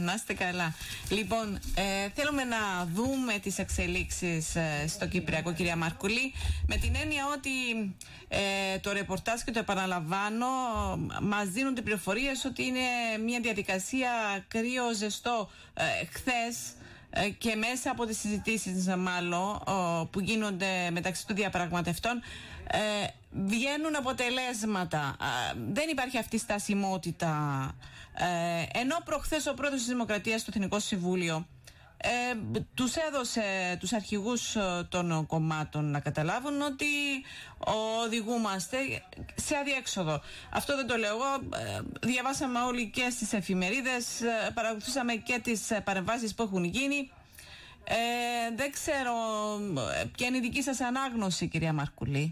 Να είστε καλά. Λοιπόν, θέλουμε να δούμε τις εξελίξεις στο Κυπριακό, κυρία Μαρκουλή, με την έννοια ότι το ρεπορτάζ, και το επαναλαμβάνω, μας δίνονται πληροφορίες ότι είναι μια διαδικασία κρύο ζεστό. Χθες και μέσα από τις συζητήσεις μάλλον που γίνονται μεταξύ των διαπραγματευτών βγαίνουν αποτελέσματα. Δεν υπάρχει αυτή η στασιμότητα, ενώ προχθές ο πρόεδρος της Δημοκρατίας στο Εθνικό Συμβούλιο τους έδωσε τους αρχηγούς των κομμάτων να καταλάβουν ότι οδηγούμαστε σε αδιέξοδο. Αυτό δεν το λέω εγώ. Διαβάσαμε όλοι και στις εφημερίδες, παρακολουθήσαμε και τις παρεμβάσεις που έχουν γίνει. Δεν ξέρω ποια είναι η δική σας ανάγνωση, κυρία Μαρκουλή.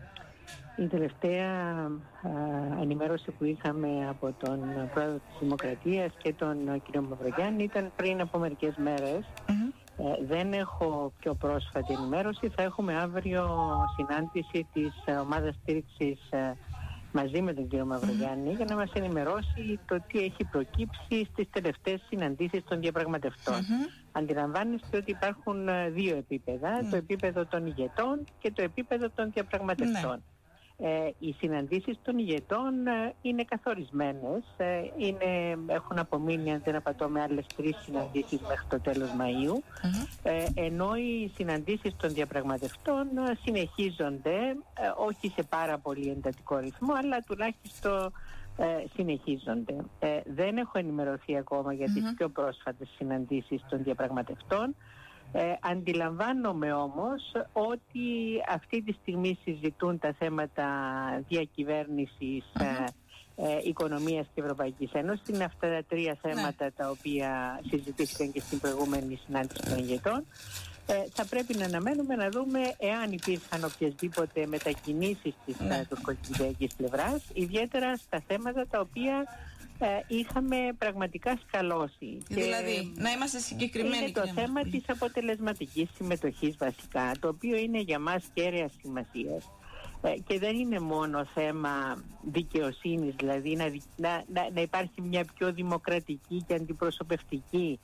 Η τελευταία ενημέρωση που είχαμε από τον πρόεδρο της Δημοκρατίας και τον κύριο Μαυρογιάννη ήταν πριν από μερικές μέρες. Δεν έχω πιο πρόσφατη ενημέρωση. Θα έχουμε αύριο συνάντηση της ομάδας στήριξης μαζί με τον κύριο Μαυρογιάννη για να μας ενημερώσει το τι έχει προκύψει στις τελευταίες συναντήσεις των διαπραγματευτών. Αντιλαμβάνεστε ότι υπάρχουν δύο επίπεδα, το επίπεδο των ηγετών και το επίπεδο των διαπραγματευτών. Οι συναντήσεις των ηγετών είναι καθορισμένες, έχουν απομείνει, αν δεν απατώ, άλλες 3 συναντήσεις μέχρι το τέλος Μαΐου, ενώ οι συναντήσεις των διαπραγματευτών συνεχίζονται, όχι σε πάρα πολύ εντατικό ρυθμό, αλλά τουλάχιστον συνεχίζονται. Δεν έχω ενημερωθεί ακόμα για τις πιο πρόσφατες συναντήσεις των διαπραγματευτών. Αντιλαμβάνομαι όμως ότι αυτή τη στιγμή συζητούν τα θέματα διακυβέρνησης, οικονομίας και Ευρωπαϊκής Ένωσης. Είναι αυτά τα 3 θέματα τα οποία συζητήθηκαν και στην προηγούμενη συνάντηση των ηγετών. Θα πρέπει να αναμένουμε να δούμε εάν υπήρχαν οποιασδήποτε μετακινήσεις της τουρκοκυπριακής πλευράς, ιδιαίτερα στα θέματα τα οποία είχαμε πραγματικά σκαλώσει. Δηλαδή, να είμαστε συγκεκριμένοι. Είναι το θέμα της αποτελεσματικής συμμετοχής βασικά, το οποίο είναι για μας κέρια σημασίας. Και δεν είναι μόνο θέμα δικαιοσύνης, δηλαδή να υπάρχει μια πιο δημοκρατική και αντιπροσωπευτική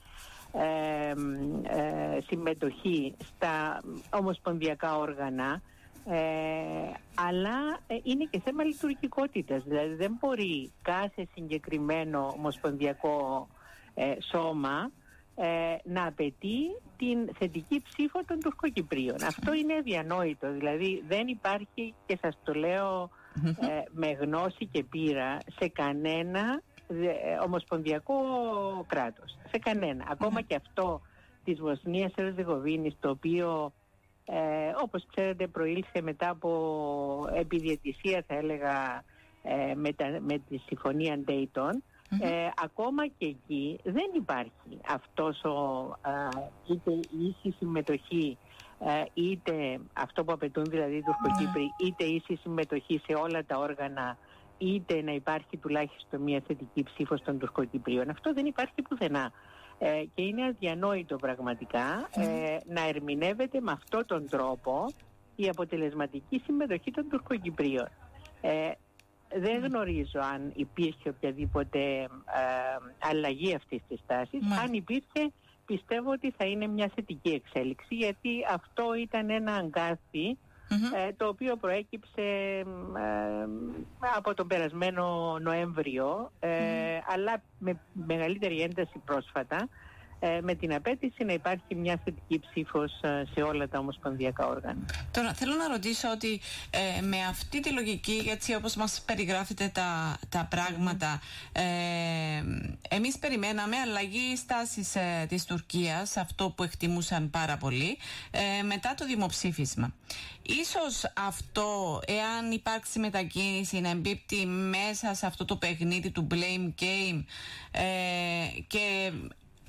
συμμετοχή στα ομοσπονδιακά όργανα, αλλά είναι και θέμα λειτουργικότητας. Δηλαδή δεν μπορεί κάθε συγκεκριμένο ομοσπονδιακό σώμα να απαιτεί την θετική ψήφο των Τουρκοκυπρίων. Αυτό είναι αδιανόητο. Δηλαδή δεν υπάρχει, και σας το λέω με γνώση και πείρα, σε κανένα ομοσπονδιακό κράτος. Σε κανένα. Ακόμα και αυτό της Βοσνίας Ερζεγοβίνης, το οποίο όπως ξέρετε προήλθε μετά από επιδιαιτησία, θα έλεγα, με τη συμφωνία Dayton. Ακόμα και εκεί δεν υπάρχει αυτός είτε η ίση συμμετοχή, είτε αυτό που απαιτούν δηλαδή οι Τουρκοκύπροι, είτε ίση συμμετοχή σε όλα τα όργανα, είτε να υπάρχει τουλάχιστον μια θετική ψήφος των Τουρκοκυπρίων. Αυτό δεν υπάρχει πουθενά. Και είναι αδιανόητο πραγματικά να ερμηνεύεται με αυτόν τον τρόπο η αποτελεσματική συμμετοχή των Τουρκοκυπρίων. Δεν γνωρίζω αν υπήρχε οποιαδήποτε αλλαγή αυτής της τάσης. Αν υπήρχε, πιστεύω ότι θα είναι μια θετική εξέλιξη, γιατί αυτό ήταν ένα αγκάθι το οποίο προέκυψε από τον περασμένο Νοέμβριο, αλλά με μεγαλύτερη ένταση πρόσφατα, με την απέτηση να υπάρχει μια θετική ψήφος σε όλα τα ομοσπονδιακά όργανα. Τώρα θέλω να ρωτήσω ότι με αυτή τη λογική, έτσι όπως μας περιγράφετε τα πράγματα, εμείς περιμέναμε αλλαγή στάσης της Τουρκίας, αυτό που εκτιμούσαν πάρα πολύ, μετά το δημοψήφισμα. Ίσως αυτό, εάν υπάρξει μετακίνηση, να εμπίπτει μέσα σε αυτό το παιχνίδι του blame game, και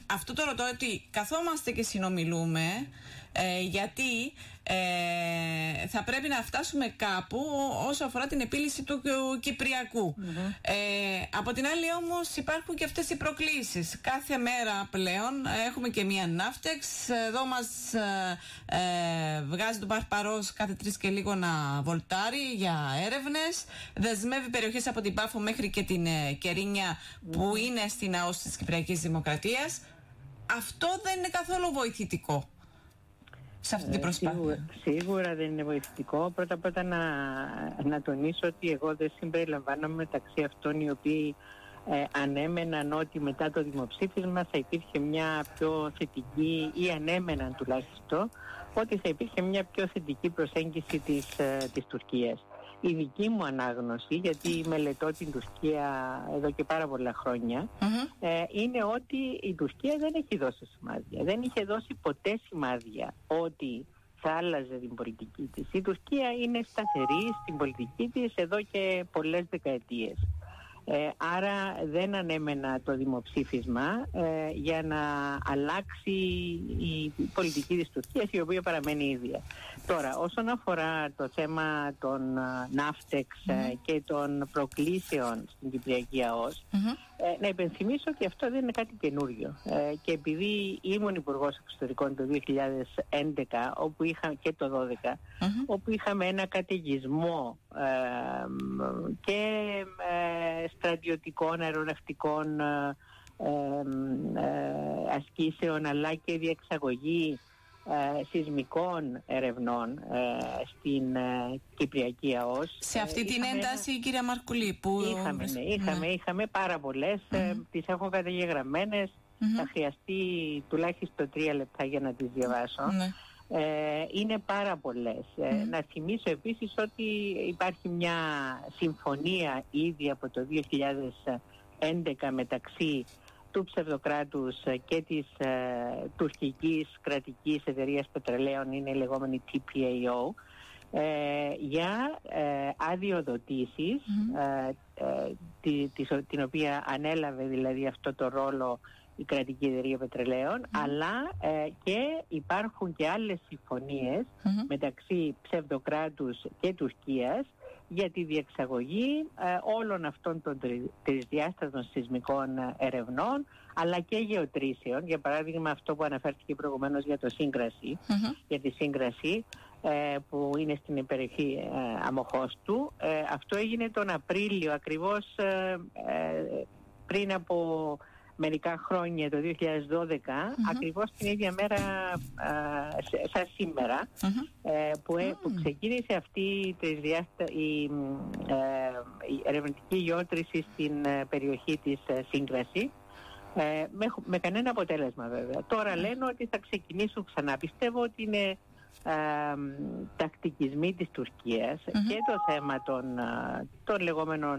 αυτό το ρωτώ, ότι καθόμαστε και συνομιλούμε, γιατί θα πρέπει να φτάσουμε κάπου όσο αφορά την επίλυση του Κυπριακού. Από την άλλη όμως υπάρχουν και αυτές οι προκλήσεις. Κάθε μέρα πλέον έχουμε και μία Ναύτεξ. Εδώ μας βγάζει τον Παρπαρός κάθε 3 και λίγο να βολτάρει για έρευνες. Δεσμεύει περιοχές από την Πάφο μέχρι και την Κερίνια που είναι στην ΑΟΣ της Κυπριακής Δημοκρατίας. Αυτό δεν είναι καθόλου βοηθητικό σε αυτή την προσπάθεια. Σίγουρα δεν είναι βοηθητικό. Πρώτα να τονίσω ότι εγώ δεν συμπεριλαμβάνομαι μεταξύ αυτών οι οποίοι ανέμεναν ότι μετά το δημοψήφισμα θα υπήρχε μια πιο θετική, ή ανέμεναν τουλάχιστον, ότι θα υπήρχε μια πιο θετική προσέγγιση της Τουρκίας. Η δική μου ανάγνωση, γιατί μελετώ την Τουρκία εδώ και πάρα πολλά χρόνια, είναι ότι η Τουρκία δεν έχει δώσει σημάδια. Δεν είχε δώσει ποτέ σημάδια ότι θα άλλαζε την πολιτική της. Η Τουρκία είναι σταθερή στην πολιτική της εδώ και πολλές δεκαετίες. Άρα δεν ανέμενα το δημοψήφισμα για να αλλάξει η πολιτική της Τουρκίας, η οποία παραμένει ίδια. Τώρα, όσον αφορά το θέμα των Ναύτεξ και των προκλήσεων στην Κυπριακή ΑΟΣ, να υπενθυμίσω ότι αυτό δεν είναι κάτι καινούριο. Και επειδή ήμουν Υπουργός Εξωτερικών το 2011 όπου και το 2012, όπου είχαμε ένα καταιγισμό και στρατιωτικών, αεροναυτικών ασκήσεων, αλλά και διεξαγωγή σεισμικών ερευνών στην Κυπριακή ΑΟΣ. Σε αυτή την ένταση, κυρία Μαρκουλή, που είχαμε πάρα πολλές, τις έχω καταγεγραμμένες, θα χρειαστεί τουλάχιστον 3 λεπτά για να τις διαβάσω. Είναι πάρα πολλές. Να θυμίσω επίσης ότι υπάρχει μια συμφωνία ήδη από το 2011 μεταξύ του ψευδοκράτους και της τουρκικής κρατικής εταιρείας πετρελαίων, είναι η λεγόμενη TPAO, για αδειοδοτήσεις, την οποία ανέλαβε δηλαδή αυτό το ρόλο η κρατική εταιρεία πετρελαίων, αλλά και υπάρχουν και άλλες συμφωνίες μεταξύ ψευδοκράτους και Τουρκίας για τη διεξαγωγή όλων αυτών των τρισδιάστατων σεισμικών ερευνών, αλλά και γεωτρήσεων. Για παράδειγμα, αυτό που αναφέρθηκε προηγουμένως για το σύγκραση, για τη σύγκραση που είναι στην περιοχή Αμοχώστου. Αυτό έγινε τον Απρίλιο, ακριβώς πριν από μερικά χρόνια, το 2012, ακριβώς την ίδια μέρα σαν σήμερα, που ξεκίνησε αυτή η ερευνητική γεώτρηση στην περιοχή της σύγκραση, με κανένα αποτέλεσμα βέβαια. Τώρα λένε ότι θα ξεκινήσουν ξανά. Πιστεύω ότι είναι τακτικισμοί της Τουρκίας και το θέμα των λεγόμενων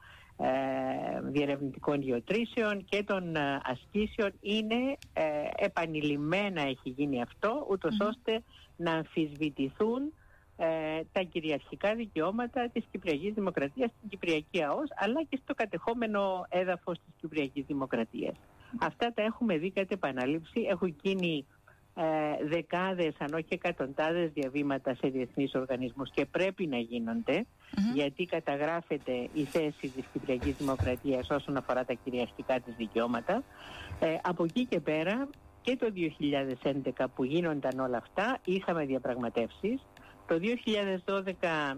διερευνητικών γεωτρήσεων και των ασκήσεων είναι επανειλημμένα έχει γίνει αυτό, ούτως ώστε να αμφισβητηθούν τα κυριαρχικά δικαιώματα της Κυπριακής Δημοκρατίας στην Κυπριακή ΑΟΣ, αλλά και στο κατεχόμενο έδαφος της Κυπριακής Δημοκρατίας. Αυτά τα έχουμε δει κατ' επανάληψη. Έχουν γίνει δεκάδες, αν όχι εκατοντάδες διαβήματα σε διεθνείς οργανισμούς και πρέπει να γίνονται, γιατί καταγράφεται η θέση της Κυπριακής Δημοκρατίας όσον αφορά τα κυριαρχικά της δικαιώματα. Από εκεί και πέρα και το 2011 που γίνονταν όλα αυτά είχαμε διαπραγματεύσεις. Το 2012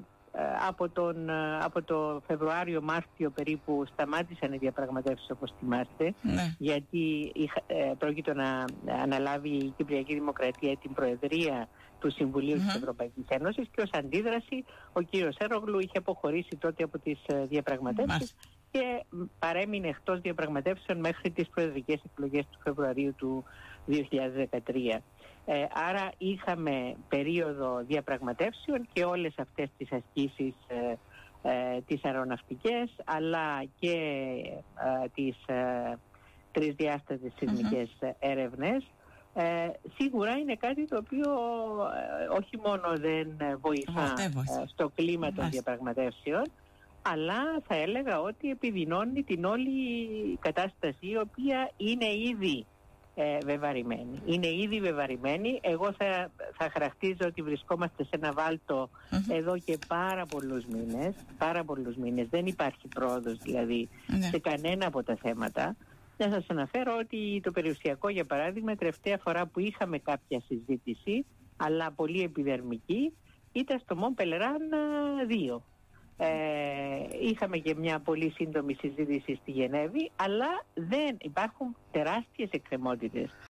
από το Φεβρουάριο-Μάρτιο περίπου σταμάτησαν οι διαπραγματεύσεις, όπως θυμάστε, γιατί πρόκειται να αναλάβει η Κυπριακή Δημοκρατία την Προεδρία του Συμβουλίου της Ευρωπαϊκής Ένωσης και ως αντίδραση ο κύριος Έρογλου είχε αποχωρήσει τότε από τις διαπραγματεύσεις και παρέμεινε εκτός διαπραγματεύσεων μέχρι τις προεδρικές εκλογές του Φεβρουαρίου του 2013. Άρα είχαμε περίοδο διαπραγματεύσεων και όλες αυτές τις ασκήσεις, τις αεροναυτικές, αλλά και τις τρισδιάστατες σεισμικές έρευνες. Σίγουρα είναι κάτι το οποίο όχι μόνο δεν βοηθά στο κλίμα των διαπραγματεύσεων, αλλά θα έλεγα ότι επιδεινώνει την όλη κατάσταση, η οποία είναι ήδη βεβαρημένη. Είναι ήδη βεβαρημένη. Εγώ θα χαρακτήριζα ότι βρισκόμαστε σε ένα βάλτο εδώ και πάρα πολλούς μήνες. Δεν υπάρχει πρόοδος δηλαδή σε κανένα από τα θέματα. Να σας αναφέρω ότι το περιουσιακό, για παράδειγμα, τελευταία φορά που είχαμε κάποια συζήτηση, αλλά πολύ επιδερμική, ήταν στο Μον Πελεράν 2. Είχαμε και μια πολύ σύντομη συζήτηση στη Γενέβη, αλλά δεν υπάρχουν τεράστιες εκκρεμότητες.